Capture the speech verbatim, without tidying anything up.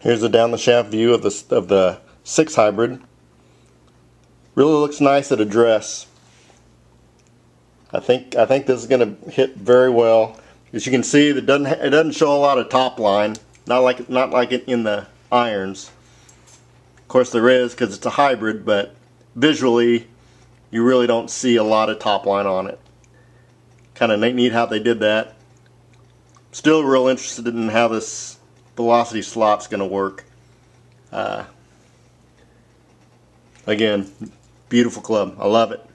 Here's a down the shaft view of the of the six hybrid. Really looks nice at address. I think I think this is going to hit very well. As you can see, it doesn't it doesn't show a lot of top line. Not like not like it in the irons. Of course there is because it's a hybrid, but visually you really don't see a lot of top line on it. Kind of neat how they did that. Still real interested in how this velocity slot's going to work. Uh, again, beautiful club. I love it.